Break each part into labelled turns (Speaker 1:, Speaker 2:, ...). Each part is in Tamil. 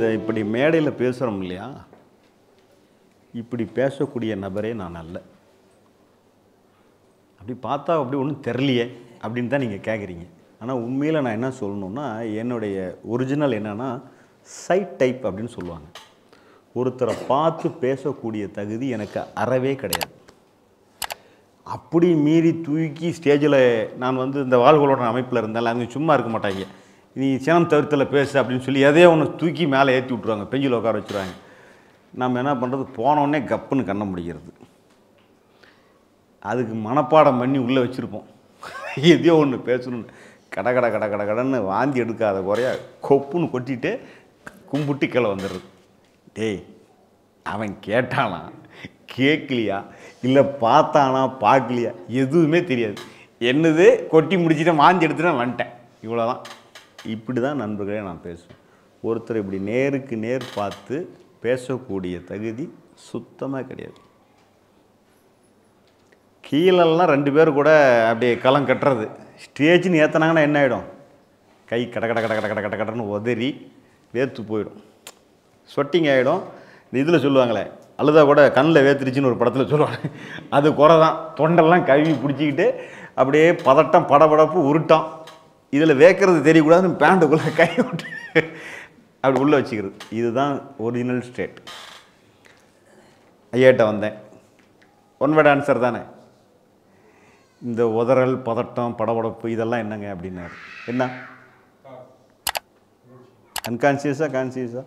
Speaker 1: இந்த இப்படி மேடையில் பேசுகிறோம் இல்லையா, இப்படி பேசக்கூடிய நபரே நான் அல்ல. அப்படி பார்த்தா அப்படி ஒன்றும் தெரியலையே அப்படின்னு தான் நீங்கள் கேட்குறீங்க. ஆனால் உண்மையில் நான் என்ன சொல்லணுன்னா, என்னுடைய ஒரிஜினல் என்னென்னா சைட் டைப் அப்படின்னு சொல்லுவாங்க. ஒருத்தரை பார்த்து பேசக்கூடிய தகுதி எனக்கு அறவே கிடையாது. அப்படி மீறி தூக்கி ஸ்டேஜில் நான் வந்து இந்த வாழ்களோட அமைப்பில் இருந்தாலும் அவங்க சும்மா இருக்க மாட்டாங்க. நீ சினம் தவிர்த்தில் பேசு அப்படின்னு சொல்லி எதையோ ஒன்று தூக்கி மேலே ஏற்றி விட்ருவாங்க, பெஞ்சில் உட்கார வச்சுருவாங்க. நம்ம என்ன பண்ணுறது, போனோடனே கப்புன்னு கண்ண முடிகிறது. அதுக்கு மனப்பாடம் பண்ணி உள்ளே வச்சுருப்போம், எதையோ ஒன்று பேசணுன்னு. கடன்னு வாந்தி எடுக்காத குறைய கொப்புன்னு கொட்டிட்டு கும்பிட்டு கீழே வந்துடுறது. டேய், அவன் கேட்டானா கேட்கலையா இல்லை பார்த்தானா பார்க்கலையா எதுவுமே தெரியாது. என்னது கொட்டி முடிச்சுட்டு வாந்தி எடுத்துட்டு வந்துட்டேன், இவ்வளோதான். இப்படி தான் நண்பர்களே நான் பேசுவேன். ஒருத்தர் இப்படி நேருக்கு நேர் பார்த்து பேசக்கூடிய தகுதி சுத்தமாக கிடையாது. கீழெல்லாம் 2 பேர் கூட அப்படியே களம் கட்டுறது, ஸ்டேஜ்னு ஏற்றினாங்கன்னா என்ன ஆகிடும், கை கடன்னு உதறி வேர்த்து போயிடும், ஸ்வெட்டிங் ஆகிடும். இந்த இதில் சொல்லுவாங்களே, அழுதா கூட கண்ணில் வேர்த்துருச்சுன்னு ஒரு படத்தில் சொல்லுவாங்க, அது குறை தான். தொண்டெல்லாம் கழுவி பிடிச்சிக்கிட்டு அப்படியே பதட்டம் படபடப்பு உருட்டம். இதில் வேக்கிறது தெரியக்கூடாதுன்னு பேண்ட்டுக்குள்ளே கை விட்டு அப்படி உள்ளே வச்சுக்கிறது. இதுதான் ஒரிஜினல் ஸ்டேட். ஐயாட்ட வந்தேன், ஒன் வேர்ட் ஆன்சர் தானே. இந்த உதறல் பதட்டம் படபடப்பு இதெல்லாம் என்னங்க அப்படின்னாரு. என்ன அன்கான்சியஸா கான்சியஸா?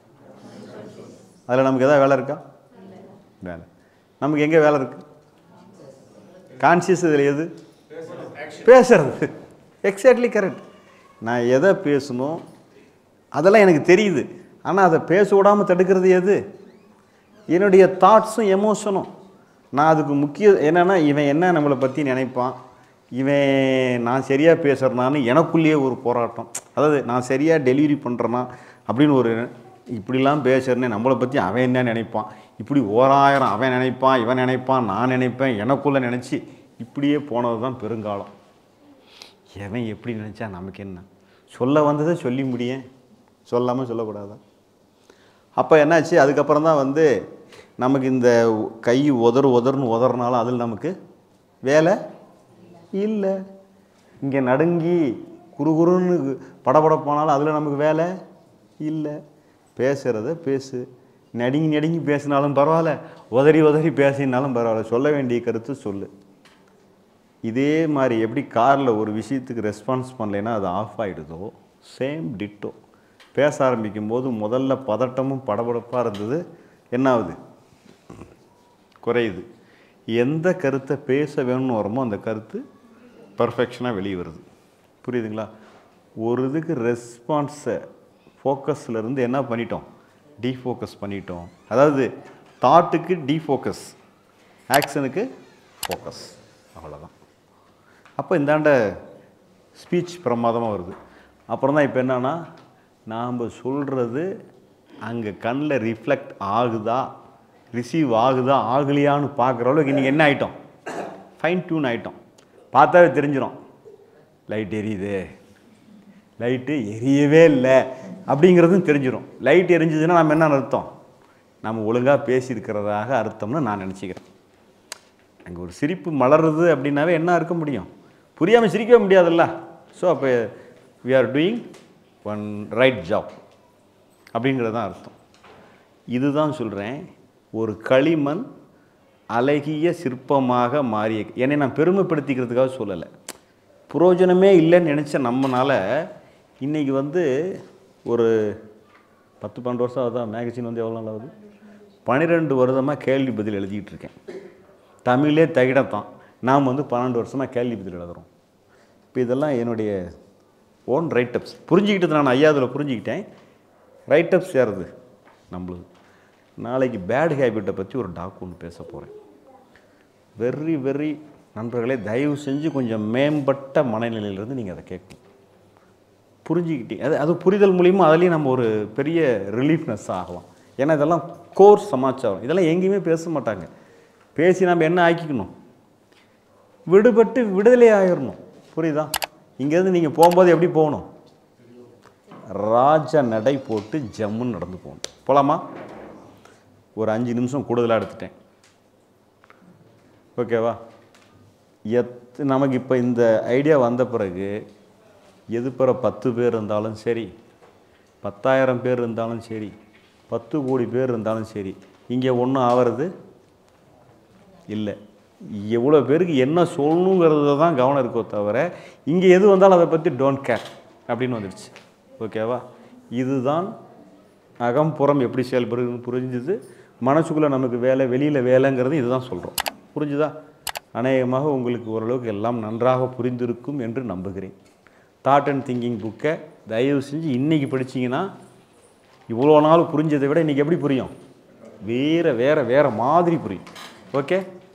Speaker 1: அதில் நமக்கு எதாவது வேலை இருக்கா? வேலை நமக்கு எங்கே வேலை இருக்குது? கான்சியஸ் இதில் எது? பேசுறது. Exactly correct. நான் எதை பேசணும் அதெல்லாம் எனக்கு தெரியுது. ஆனால் அதை பேச விடாமல் தடுக்கிறது எது? என்னுடைய தாட்ஸும் எமோஷனும். நான் அதுக்கு முக்கிய என்னென்னா, இவன் என்ன நம்மளை பற்றி நினைப்பான், இவன் நான் சரியாக பேசுகிறனான்னு எனக்குள்ளேயே ஒரு போராட்டம். அதாவது நான் சரியாக டெலிவரி பண்ணுறேன்னா அப்படின்னு ஒரு, இப்படிலாம் பேசுகிறேன்னே நம்மளை பற்றி அவன் என்ன நினைப்பான், இப்படி 1000 அவன் நினைப்பான், இவன் நினைப்பான், நான் நினைப்பேன், எனக்குள்ளே நினச்சி இப்படியே போனது தான் பெருங்காலம். எவன் எப்படி நினச்சா நமக்கு என்ன? சொல்ல வந்ததை சொல்லி முடியேன், சொல்லாமல் சொல்லக்கூடாதா? அப்போ என்னாச்சு, அதுக்கப்புறம் தான் வந்து நமக்கு இந்த கை உதறுன்னு உதறனாலும் அதில் நமக்கு வேலை இல்லை. இங்கே நடுங்கி குறுகுறுன்னு படபடப்பானாலும் அதில் நமக்கு வேலை இல்லை. பேசுகிறத பேசு, நடுங்கி பேசினாலும் பரவாயில்ல, உதறி பேசினாலும் பரவாயில்ல, சொல்ல வேண்டிய கருத்து சொல்லு. இதே மாதிரி எப்படி காரில் ஒரு விஷயத்துக்கு ரெஸ்பான்ஸ் பண்ணலைன்னா அது ஆஃப் ஆகிடுதோ, சேம் டிட்டோ பேச ஆரம்பிக்கும் போது முதல்ல பதட்டமும் படபடப்பாக இருந்தது, என்ன ஆகுது, குறையுது. எந்த கருத்தை பேச வேணும்னு வருமோ அந்த கருத்து பர்ஃபெக்ஷனாக வெளியே வருது. புரியுதுங்களா? ஒரு இதுக்கு ரெஸ்பான்ஸை ஃபோக்கஸ்லேருந்து என்ன பண்ணிட்டோம், டீஃபோக்கஸ் பண்ணிட்டோம். அதாவது தாட்டுக்கு டீஃபோக்கஸ், ஆக்ஷனுக்கு ஃபோக்கஸ், அவ்வளோதான். அப்போ இந்தாண்ட ஸ்பீச் பிரமாதமாக வருது. அப்புறம் தான் இப்போ என்னன்னா, நாம் சொல்கிறது அங்கே கண்ணில் ரிஃப்ளெக்ட் ஆகுதா, ரிசீவ் ஆகுதா ஆகலையான்னு பார்க்குற அளவுக்கு இன்றைக்கி என்ன ஆகிட்டோம், ஃபைன் டியூன் ஆகிட்டோம். பார்த்தாவே தெரிஞ்சிடும், லைட் எரியுது, லைட்டு எரியவே இல்லை அப்படிங்கிறதும் தெரிஞ்சிடும். லைட் எரிஞ்சுதுன்னா நம்ம என்ன அர்த்தம், நம்ம ஒழுங்காக பேசியிருக்கிறதாக அர்த்தம்னு நான் நினச்சிக்கிறேன். அங்கே ஒரு சிரிப்பு மலருது அப்படின்னாவே என்ன இருக்க முடியும், புரியாமல் சிரிக்கவே முடியாதுல்ல. ஸோ அப்போ we are doing one right job அப்படிங்கிறது தான் அர்த்தம். இதுதான் சொல்கிறேன், ஒரு களிமண் அழகிய சிற்பமாக மாறிய, என்னை நான் பெருமைப்படுத்திக்கிறதுக்காக சொல்லலை, புரோஜனமே இல்லைன்னு நினச்ச நம்மனால இன்றைக்கி வந்து ஒரு 10-12 வருஷம் ஆகுதான், மேகசின் வந்து எவ்வளோ நாள் ஆகுது, 12 வருடமாக கேள்வி பதில் எழுதிக்கிட்டு இருக்கேன். தமிழே தகிடத்தான், நாம் வந்து 12 வருஷமாக கேள்வி பதில் எழுதுகிறோம். இப்போ இதெல்லாம் என்னுடைய ஓன் ரைட்டப்ஸ். புரிஞ்சுக்கிட்டது நான் ஐயாவில் புரிஞ்சுக்கிட்டேன். ரைட்டப்ஸ் யாருது, நம்மளுது. நாளைக்கு பேட் ஹேபிட்டை பற்றி ஒரு டாக் ஒன்று பேச போகிறேன். வெரி நண்பர்களே, தயவு செஞ்சு கொஞ்சம் மேம்பட்ட மனநிலையிலேருந்து நீங்கள் அதை கேட்கணும். புரிஞ்சுக்கிட்டீங்க, அது புரிதல் மூலிமா அதுலேயும் நம்ம ஒரு பெரிய ரிலீஃப்னஸ் ஆகலாம். ஏன்னா இதெல்லாம் கோர்ஸ் சமாச்சாரம், இதெல்லாம் எங்கேயுமே பேச மாட்டாங்க. பேசி நம்ம என்ன ஆக்கிக்கணும், விடுபட்டு விடுதலை ஆகிடணும். புரியுதா? இங்கேருந்து நீங்கள் போகும்போது எப்படி போகணும், ராஜ நடை போட்டு ஜம்முன்னு நடந்து போகணும். போகலாமா? ஒரு 5 நிமிஷம் கூடுதலாக எடுத்துட்டேன். ஓகேவா? நமக்கு இப்போ இந்த ஐடியா வந்த பிறகு எது பிற 10 பேர் இருந்தாலும் சரி, 10,000 பேர் இருந்தாலும் சரி, 10 கோடி பேர் இருந்தாலும் சரி, இங்கே ஒன்றும் ஆகிறது இல்லை. எவ்வளோ பேருக்கு என்ன சொல்லணுங்கிறத தான் கவனம் இருக்கோ தவிர இங்கே எது வந்தாலும் அதை பற்றி டோன்ட் கேர் அப்படின்னு வந்துடுச்சு. ஓகேவா? இதுதான் அகம்புறம் எப்படி செயல்படுதுன்னு புரிஞ்சுது. மனசுக்குள்ளே நமக்கு வேலை, வெளியில் வேலைங்கிறது இதுதான் சொல்கிறோம். புரிஞ்சுதா? அநேகமாக உங்களுக்கு ஓரளவுக்கு எல்லாம் நன்றாக புரிந்திருக்கும் என்று நம்புகிறேன். தாட் அண்ட் திங்கிங் புக்கை தயவு செஞ்சு இன்றைக்கி படிச்சிங்கன்னா இவ்வளோ நாள் புரிஞ்சதை விட இன்றைக்கி எப்படி புரியும்? வேறு மாதிரி புரியும். ஓகே.